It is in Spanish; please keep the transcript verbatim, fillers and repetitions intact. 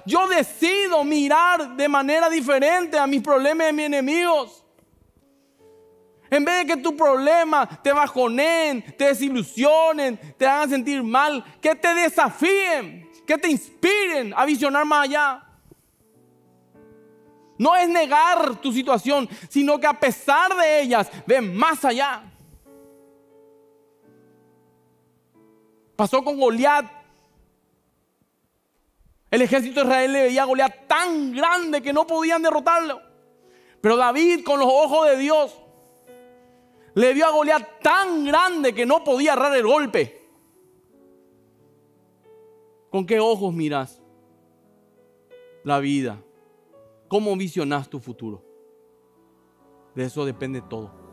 Yo decido mirar de manera diferente a mis problemas y a mis enemigos. En vez de que tus problemas te bajoneen, te desilusionen, te hagan sentir mal, que te desafíen, que te inspiren a visionar más allá. No es negar tu situación, sino que a pesar de ellas, ve más allá. Pasó con Goliat. El ejército de Israel le veía a Goliat tan grande que no podían derrotarlo. Pero David, con los ojos de Dios, le vio a Goliat tan grande que no podía errar el golpe. ¿Con qué ojos miras la vida? ¿Cómo visionas tu futuro? De eso depende todo.